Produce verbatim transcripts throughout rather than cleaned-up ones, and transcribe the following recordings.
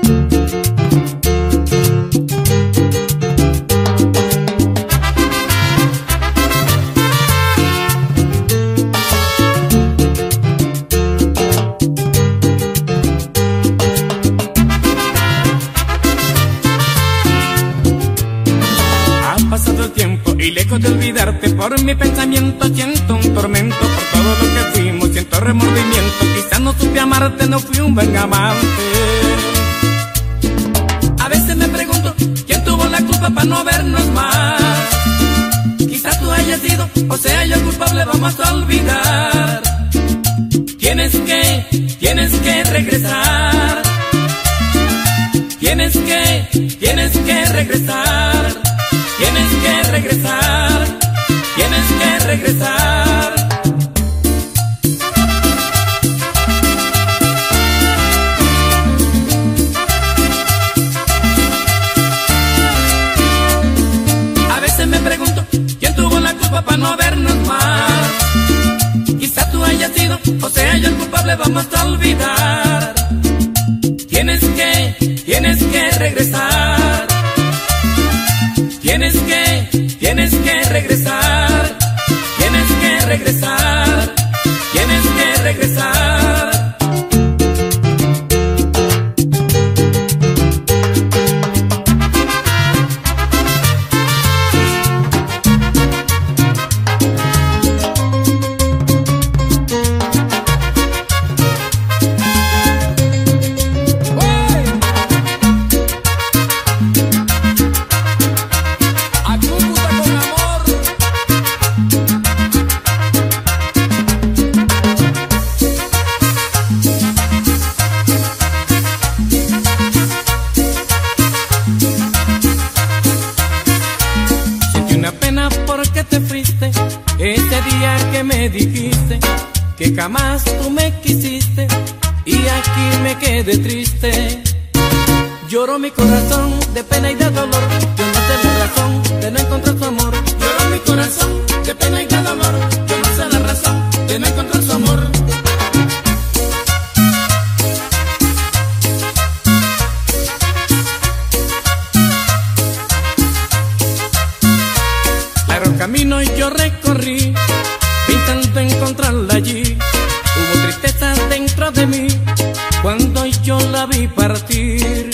Y lejos de olvidarte, por mi pensamiento siento un tormento. Por todo lo que fuimos siento remordimiento. Quizás no supe amarte, no fui un buen amante. A veces me pregunto, ¿quién tuvo la culpa para no vernos más? Quizás tú hayas sido, o sea yo culpable, vamos a olvidar. Tienes que, tienes que regresar. Tienes que, tienes que regresar. Tienes que regresar, tienes que regresar. A veces me pregunto, ¿quién tuvo la culpa para no vernos más? Quizá tú hayas sido, o sea yo el culpable, vamos a olvidar. Tienes que, tienes que regresar. Tienes que, tienes que regresar, tienes que regresar, tienes que regresar. Ese día que me dijiste que jamás tú me quisiste y aquí me quedé triste. Lloró mi corazón de pena y de dolor, yo no sé la razón de no encontrar su amor. Lloró mi corazón de pena y de dolor, yo no sé la razón de no encontrar su amor. Largo camino yo recorrí, pensando encontrarla allí. Hubo tristeza dentro de mí cuando yo la vi partir.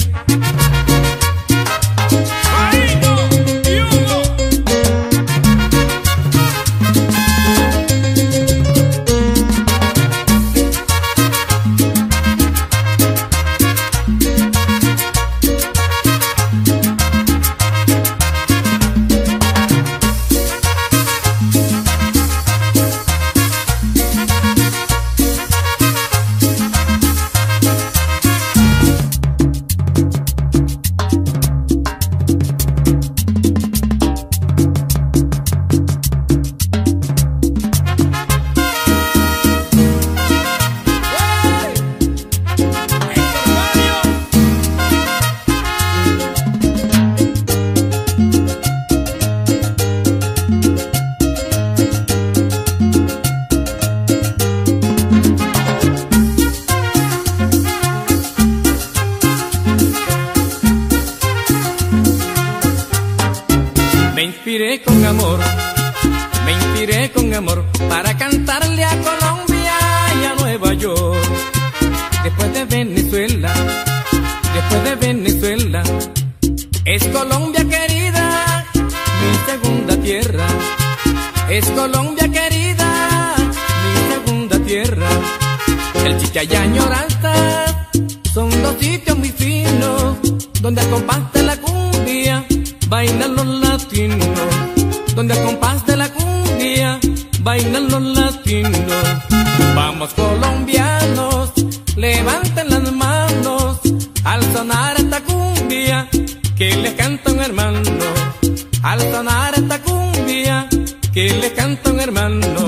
Me inspiré con amor, me inspiré con amor para cantarle a Colombia y a Nueva York. Después de Venezuela, después de Venezuela, es Colombia querida, mi segunda tierra. Es Colombia querida, mi segunda tierra. El Chicha y Añoranza son dos sitios muy finos, donde al compás de la cumbia bailan los latinos, donde al compás de la cumbia bailan los latinos. Vamos colombianos, levanten las manos al sonar esta cumbia que les canta un hermano. Al sonar esta cumbia que les canta un hermano.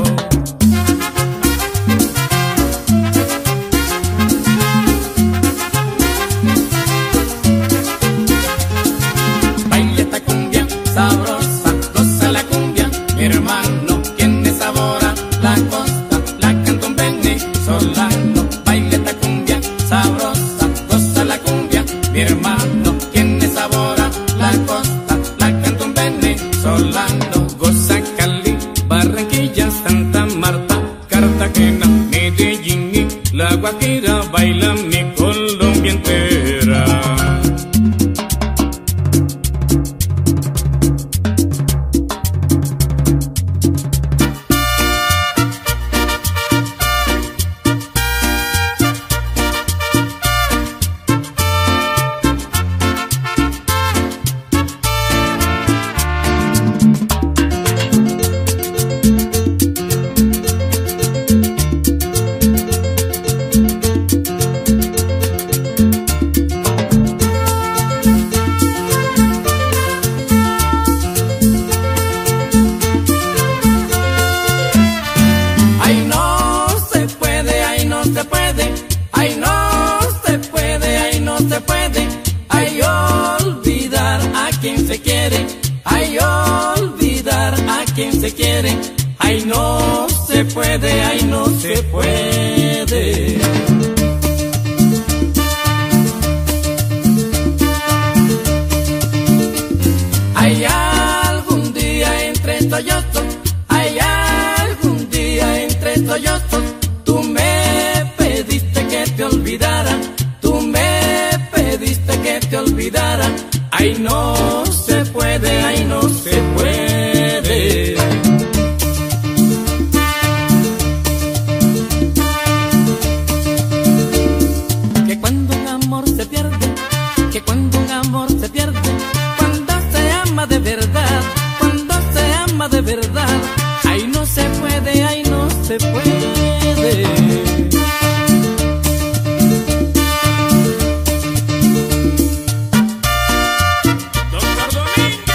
Sabrosa, goza la cumbia, mi hermano, quien desabora la costa, la canta un venezolano. Baila esta cumbia, sabrosa, goza la cumbia, mi mi hermano tiene sabor a la costa, la canta un venezolano. Goza Cali, Barranquilla, Santa Marta, Cartagena, Medellín y La Guajira, baila mi Colombia entera. Ay, no se puede, ay, no se puede. Hay algún día entre sollozos, hay algún día entre sollozos, tú me pediste que te olvidara, tú me pediste que te olvidara. Ay, no se puede, ay, no se puede. De verdad, cuando se ama de verdad, ay, no se puede, ay, no se puede. Doctor Domínguez.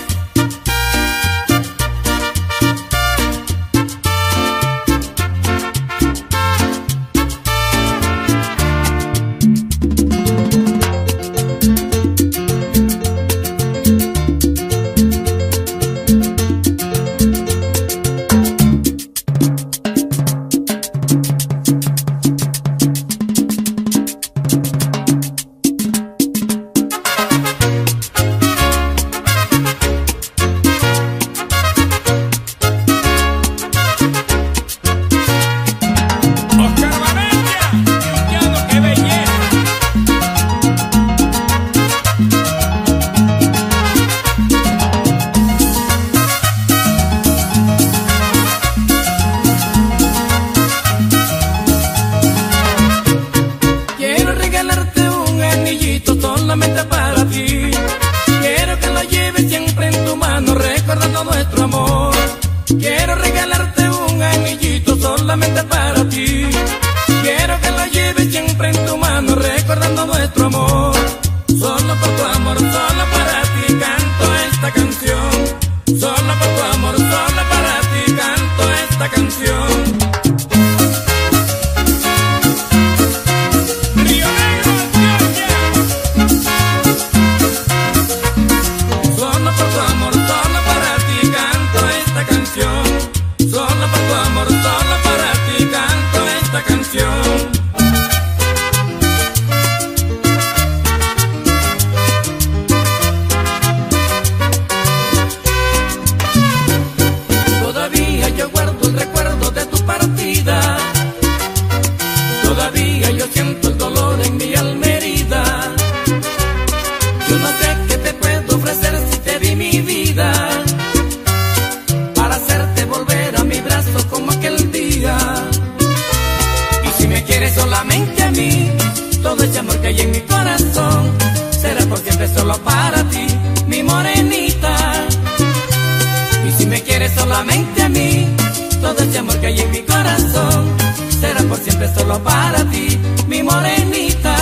Solamente para ti, quiero que lo lleves siempre en tu mano, recordando nuestro amor. Quiero regalarte un anillito solamente para ti, quiero que lo lleves siempre en tu mano, recordando nuestro amor. Solo por tu amor, solo para ti canto esta canción. Solo por tu amor, solo para ti canto esta canción. Solo por tu amor, solo para ti canto esta canción. Todavía yo guardo el recuerdo de tu partida, todavía yo siento el dolor en mi alma herida. Yo no sé qué te puedo ofrecer si te di mi vida, como aquel día. Y si me quieres solamente a mí, todo ese amor que hay en mi corazón será por siempre solo para ti, mi morenita. Y si me quieres solamente a mí, todo ese amor que hay en mi corazón será por siempre solo para ti, mi morenita.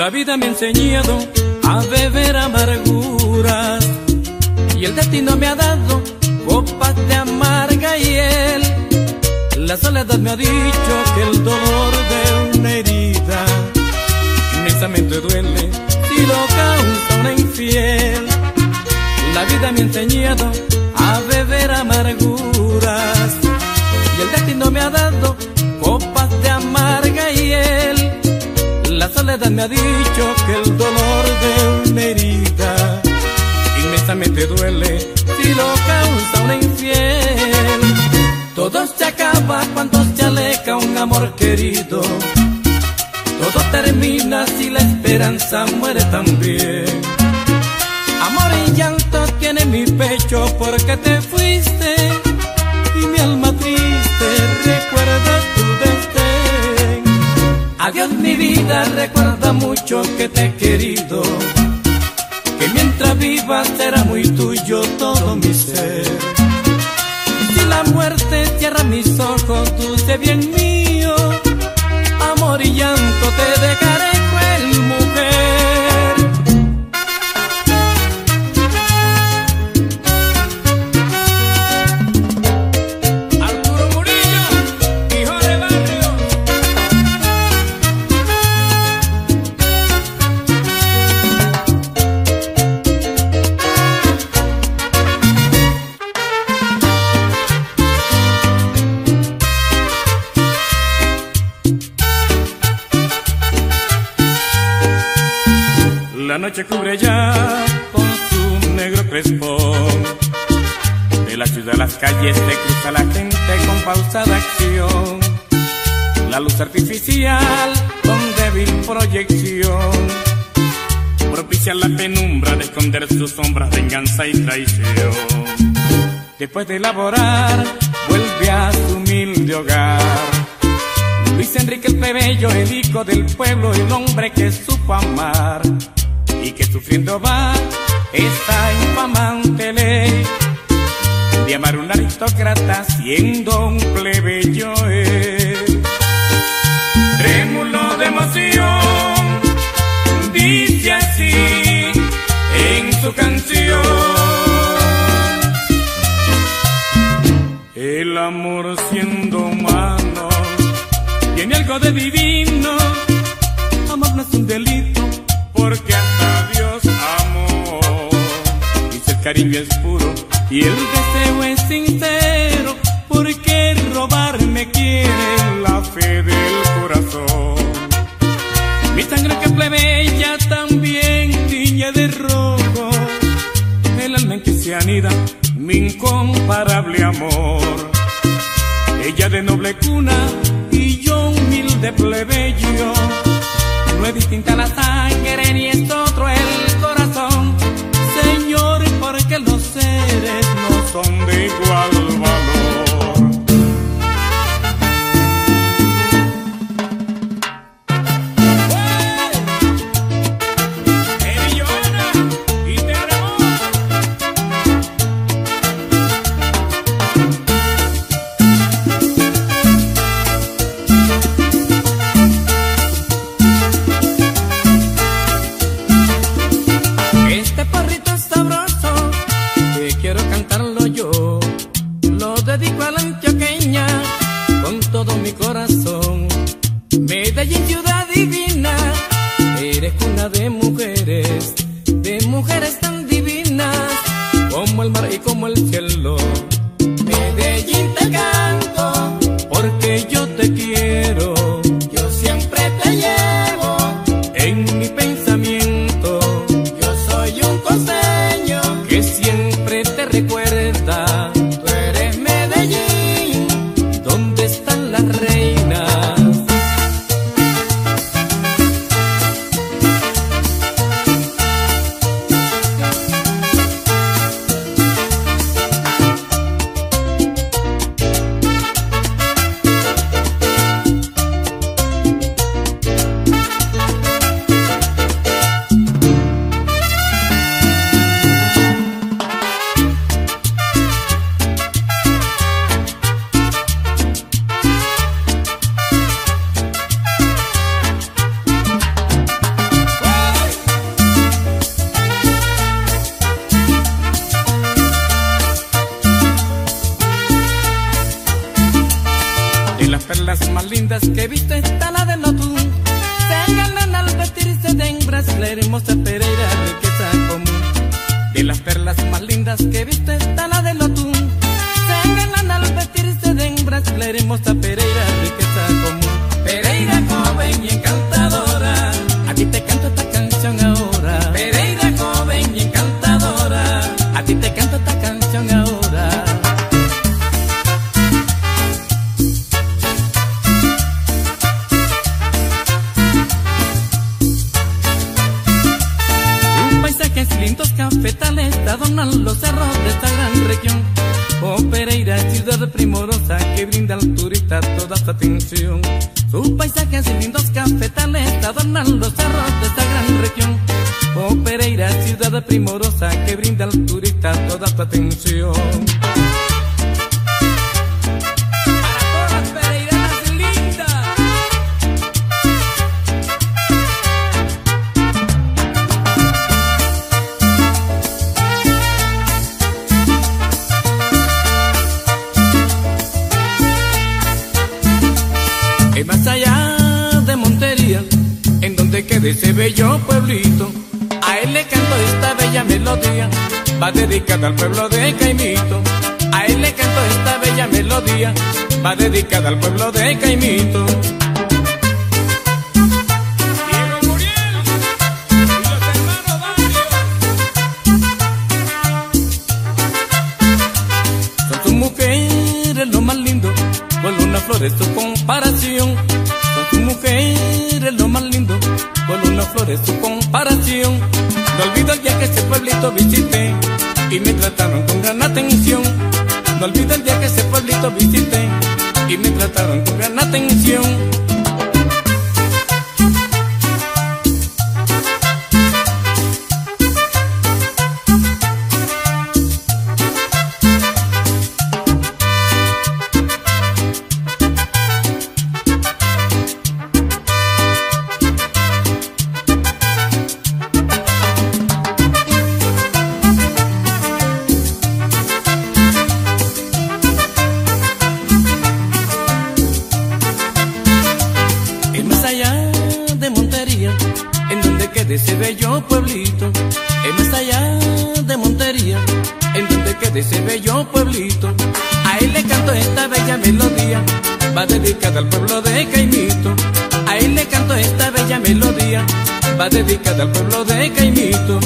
La vida me ha enseñado a beber amarguras y el destino me ha dado copas de amarga hiel. La soledad me ha dicho que el dolor de una herida inmensamente duele si lo causa una infiel. La vida me ha enseñado a beber amarguras y el destino me ha dado copas de amarga hiel. La soledad me ha dicho que el dolor de una herida inmensamente duele si lo causa una infiel. Todo se acaba cuando se aleja un amor querido. Todo termina si la esperanza muere también. Amor y llanto tiene mi pecho porque te fuiste y mi alma triste recuerda tu desdén. Adiós mi vida, recuerda mucho que te he querido, que mientras viva será muy tuyo todo mi ser. Si la muerte cierra mis ojos, dulce bien mío, amor y llanto te dejaré cruel mujer. Arturo Murillo, hijo de barrio. La noche cubre ya con su negro crespón. De la ciudad a las calles se cruza la gente con pausada acción. La luz artificial con débil proyección propicia la penumbra de esconder sus sombras, venganza y traición. Después de elaborar, vuelve a su humilde hogar. Luis Enrique el plebeyo, el hijo del pueblo, el hombre que supo amar y que sufriendo va esta infamante ley de amar a un aristócrata siendo un plebeyo él. Trémulo de emoción, dice así en su canción: el amor siendo humano tiene algo de divino. Amor no es un delito porque hasta Dios amó. Dice el cariño es puro y el deseo es sincero, porque robarme quiere la fe del corazón. Mi sangre que plebeya también tiñe de rojo el alma en que se anida mi incomparable amor. Ella de noble cuna y yo humilde plebeyo. No es distinta la sangre ni es otro el corazón, Señor, porque los seres no son de igual valor. ¡Hey! Joana, y te haremos. Este porrito es sabroso, que quiero cantarlo yo. Lo dedico a la antioqueña con todo mi corazón. Medellín, ciudad divina, eres cuna de mujeres, de mujeres tan divinas como el mar y como el cielo. Medellín te canto porque yo te quiero. Yo siempre te llevo en mi pensamiento. Yo soy un costeño que siempre te recuerda. Tú eres Medellín, ¿dónde están las reinas? perlas más lindas que viste está la de Lotún. Se ganan al vestirse de hembras la hermosa Pereira, riqueza común. De las perlas más lindas que viste está la de Lotún. Se ganan al vestirse de hembras la hermosa Pereira, riqueza común. Pereira joven y encantadora, a ti te canto esta canción ahora. Pereira joven y encantadora, a ti te canto esta canción ahora. Lindos cafetales adornan los cerros de esta gran región. Oh Pereira, ciudad primorosa que brinda al turista toda su atención. Sus paisajes y lindos cafetales adornan los cerros de esta gran región. Oh Pereira, ciudad primorosa que brinda al turista toda su atención. Y más allá de Montería, en donde quede ese bello pueblito, a él le canto esta bella melodía, va dedicada al pueblo de Caimito. A él le canto esta bella melodía, va dedicada al pueblo de Caimito. Son sus mujeres lo más lindo, con una flor es su comparación. Son sus mujeres lo más lindo, con una flor es su comparación. No olvido el día que ese pueblito visité y me trataron con gran atención. No olvido el día que ese pueblito visité y me trataron con gran atención. De ese bello pueblito, es más allá de Montería, en donde quede ese bello pueblito. A él le canto esta bella melodía, va dedicada al pueblo de Caimito. A él le canto esta bella melodía, va dedicada al pueblo de Caimito.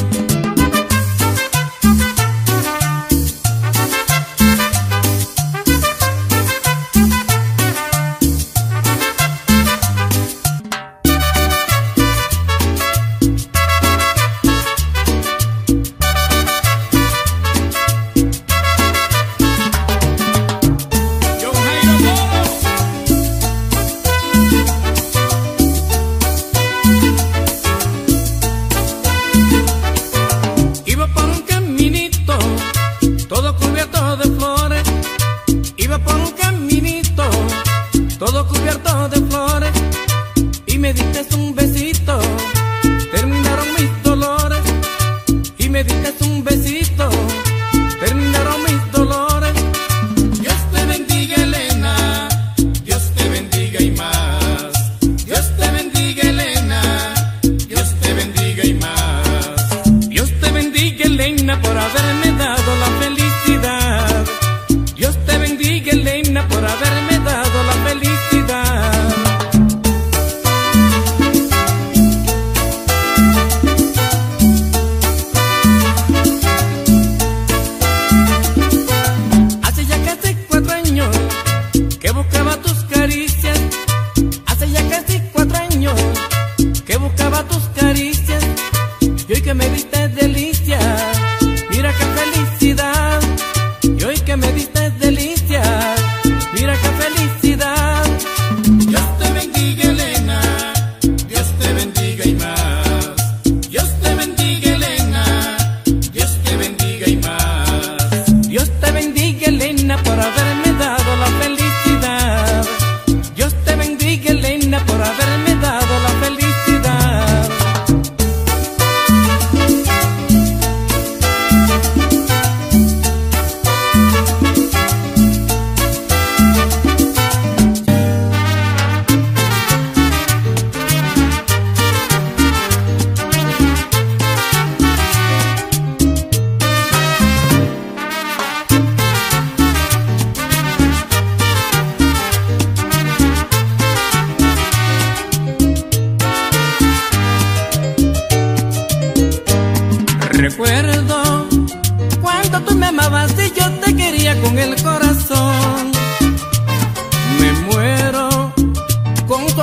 Todo cubierto de flores, y me diste un besito, terminaron mis dolores. Y me diste un besito, terminaron mis dolores. Dios te bendiga, Elena, Dios te bendiga y más. Dios te bendiga, Elena, Dios te bendiga y más. Dios te bendiga, Elena, por haberme dado la felicidad. Dios te bendiga, Elena, por haberme dado la felicidad.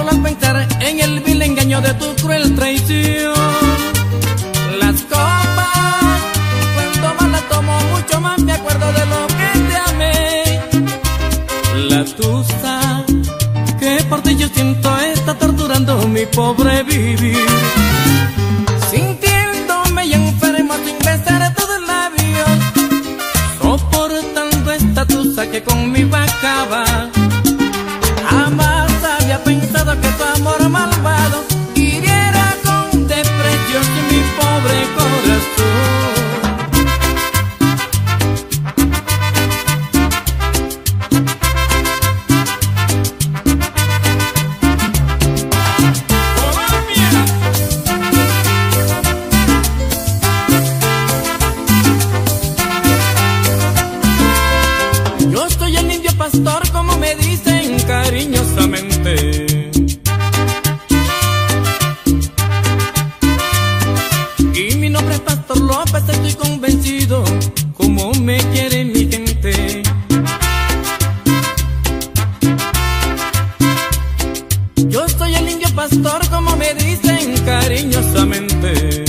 solo al pensar en el vil engaño de tu cruel traición. Las copas, cuando más las tomo, mucho más me acuerdo de lo que te amé. La tusa, que por ti yo siento está torturando mi pobre vivir. Sintiéndome y enfermo sin besar tus labios, soportando esta tusa que conmigo acaba. Jamás había pensado que tu amor malvado hiriera con desprecio mi pobre corazón. Yo soy el indio pastor, como me dicen cariñosamente. Y mi nombre es Pastor López, estoy convencido como me quiere mi gente. Yo soy el indio pastor, como me dicen cariñosamente.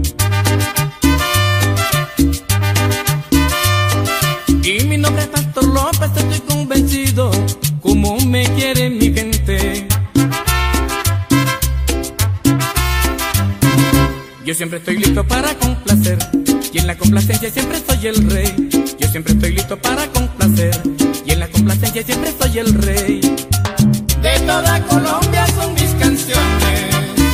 Y mi nombre es Pastor López, estoy convencido como me quiere mi gente. Yo siempre estoy listo para complacer, y en la complacencia siempre soy el rey. Yo siempre estoy listo para complacer, y en la complacencia siempre soy el rey. De toda Colombia son mis canciones,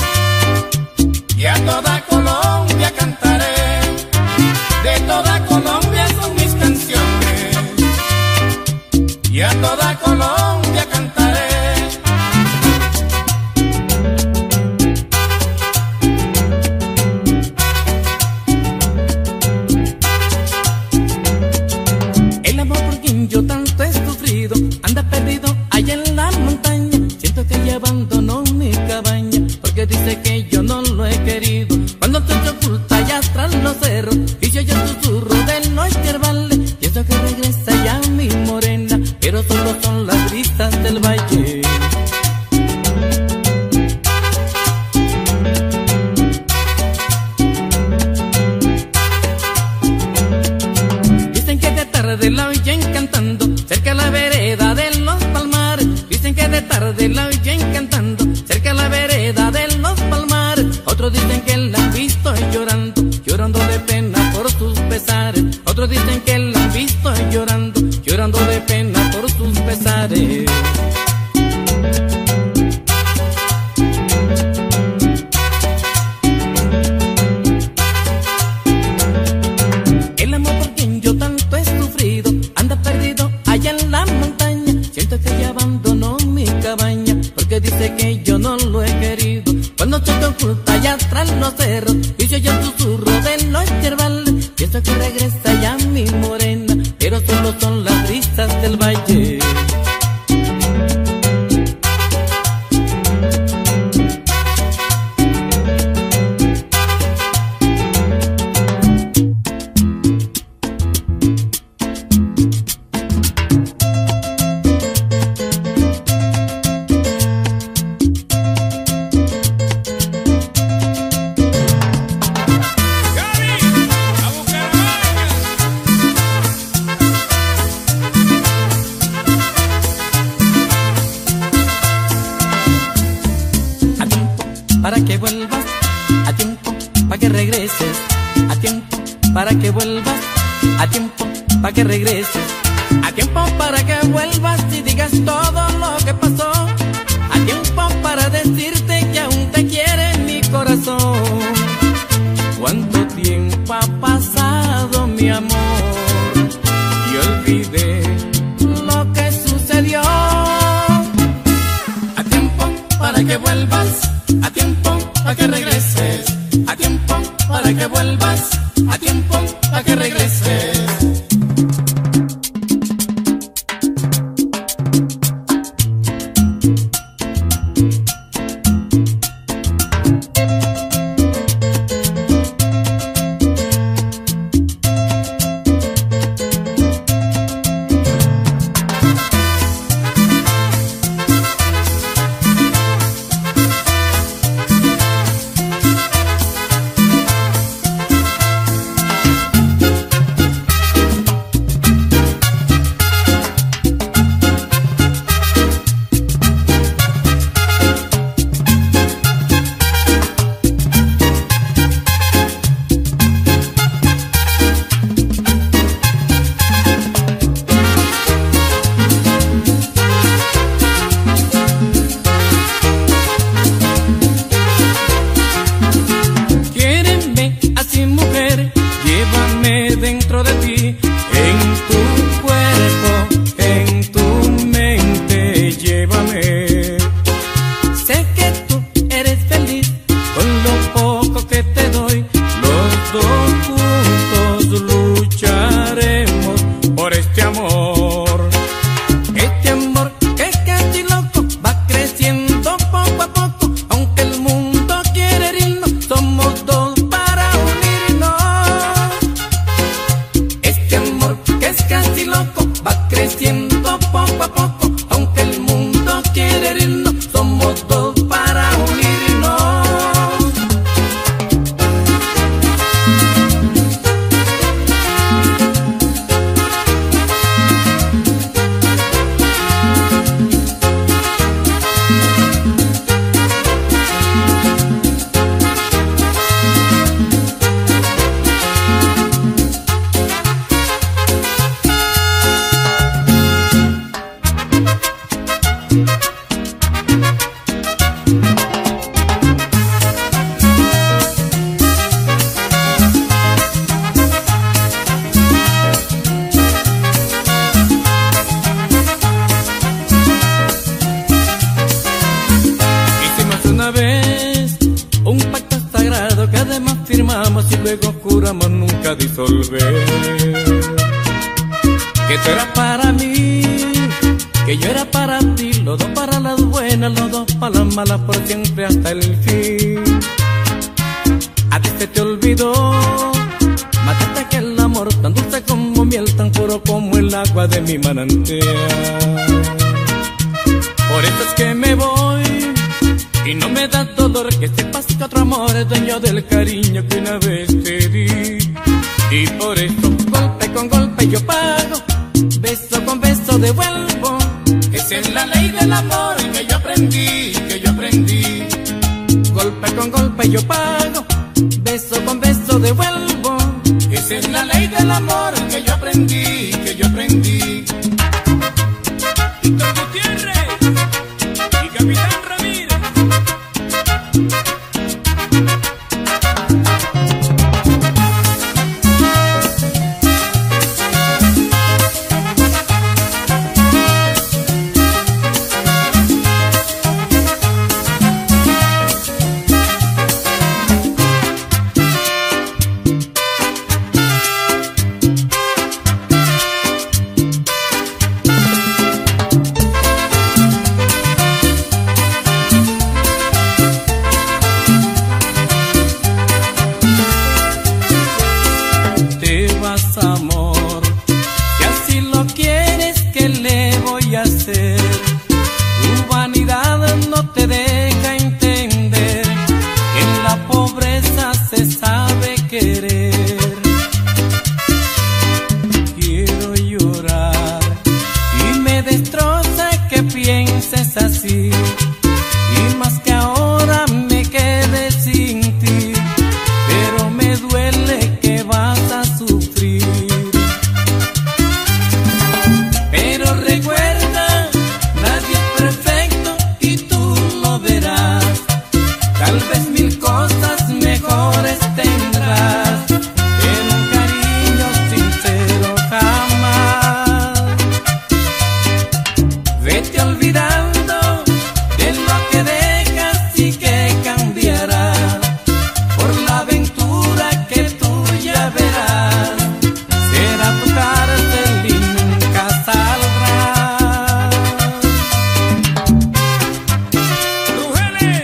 y a toda Colombia cantaré. De toda Colombia son mis canciones, y a toda Colombia cantaré. El amor por quien yo tanto he sufrido anda perdido allá en la montaña. Siento que ella abandonó mi cabaña porque dice que yo no lo he querido. Cuando te oculta allá tras los cerros y se oye el susurro del noche herbal, y eso que regresa ya mi morena, pero solo son las brisas del valle. Dicen que de tarde la oyen cantando cerca a la vereda de los palmares. Dicen que de tarde la oyen cantando cerca a la vereda de los palmares. Otros dicen que la han visto llorando, llorando de pena por sus pesares. Otros dicen que la han visto llorando, llorando de pena por sus pesares. El amor por quien yo tanto he sufrido anda perdido allá en la montaña. Siento que ella abandonó mi cabaña porque dice que yo no lo he querido. Cuando se te oculta allá tras los cerros y se oye el susurro de los yerbales, pienso que regresa ya mi morena, pero solo son las brisas del valle. Para que vuelvas, a tiempo, para que regreses, a tiempo, para que vuelvas, a tiempo, para que regreses, a tiempo para que vuelvas y digas todo lo que pasó, a tiempo para decirte que aún te quiere mi corazón. Cuánto tiempo ha pasado, mi amor, y olvidé lo que sucedió. A tiempo para que vuelvas, a tiempo para que regreses, a tiempo para que vuelvas, a tiempo para que regreses. a disolver. Que tú eras para mí, que yo era para ti, los dos para las buenas, los dos para las malas, por siempre hasta el fin. A ti se te olvidó, mataste aquel amor tan dulce como miel, tan puro como el agua de mi manantial. Por eso es que me voy y no me da dolor que sepas que otro amor es dueño del cariño que una vez te di. Y por eso golpe con golpe yo pago, beso con beso devuelvo. Esa es la ley del amor que yo aprendí, que yo aprendí. Golpe con golpe yo pago, beso con beso devuelvo. Esa es la ley del amor que yo aprendí, que yo aprendí. Víctor Gutiérrez y Capitán Ramírez. Amor, si así lo quieres, ¿qué le voy a hacer? Tu vanidad no te deja entender que en la pobreza se sabe querer. Quiero llorar y me destroza que pienses así, y más que ahora me quedé sin ti, pero me duele que vas a sufrir. Pero recuerda, nadie es perfecto y tú lo verás. Tal vez mil cosas mejores tendrás, pero un cariño sincero jamás. Vete olvidando de lo que dejas y que cambiará por la aventura que tú ya verás. Será tu cárcel y nunca saldrás. ¡Mujeres!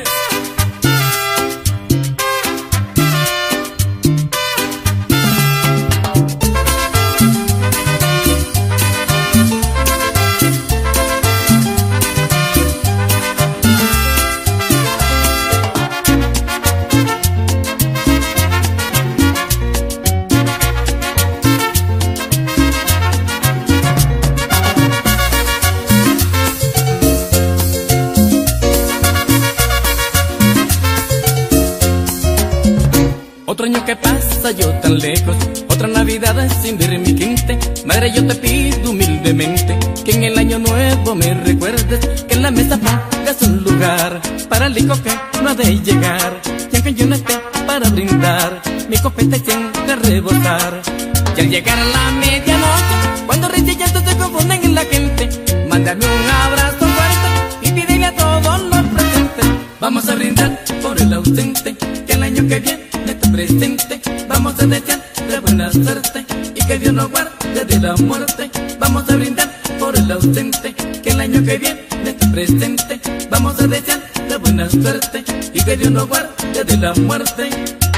Otro año que pasa yo tan lejos, otra Navidad sin ver mi quinte. Madre, yo te pido humildemente que en el año nuevo me recuerdes, que en la mesa pongas un lugar para el licor que no ha de llegar. Y aunque yo no esté para brindar, mi copeta siempre a rebosar. Y al llegar a la medianoche, cuando risa y llanto se confunden en la gente, mándame un abrazo fuerte y pídele a todos los presentes. Vamos a brindar por el ausente, que el año que viene esté presente. Vamos a desearle buena suerte y que Dios nos guarde de la muerte. Vamos a brindar por el ausente, que el año que viene esté presente. Vamos a desearle buena suerte y que Dios nos guarde de la muerte.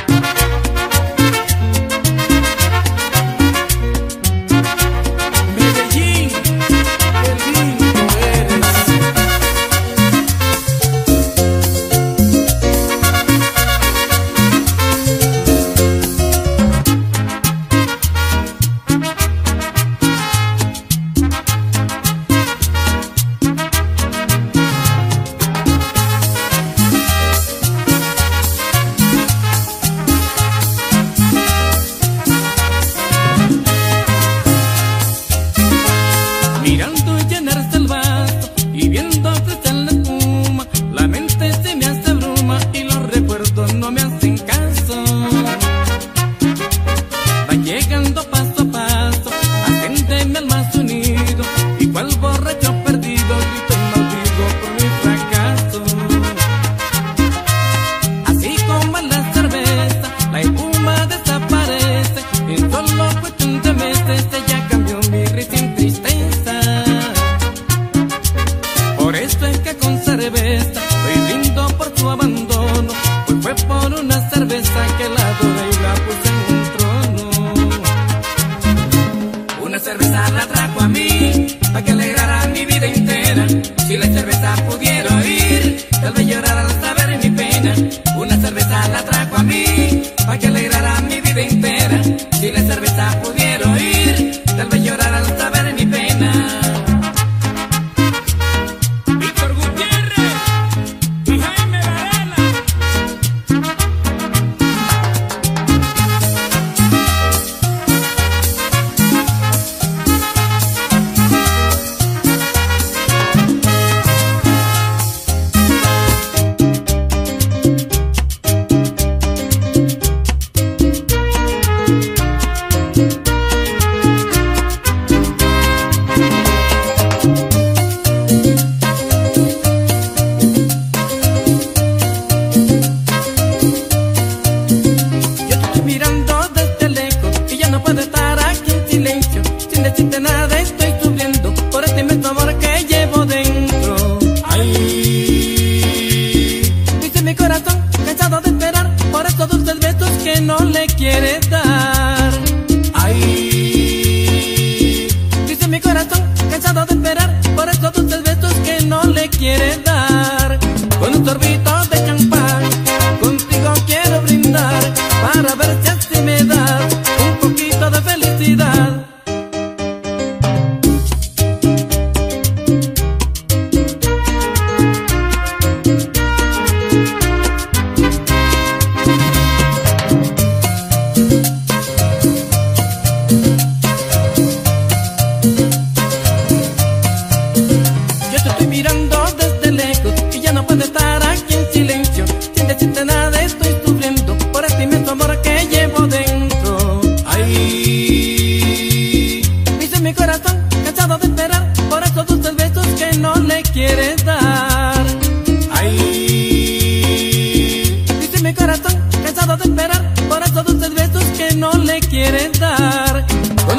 Medellín, qué lindo eres.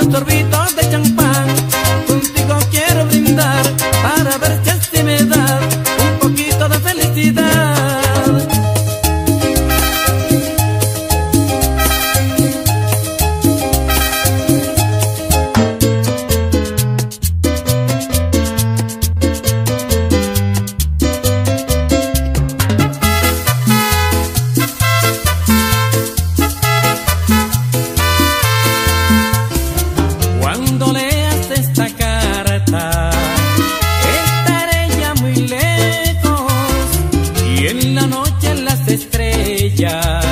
sorbitos de champán. Contigo quiero brindar para ver si así me das un poquito de felicidad. Cuando leas esta carta, estaré ya muy lejos y en la noche las estrellas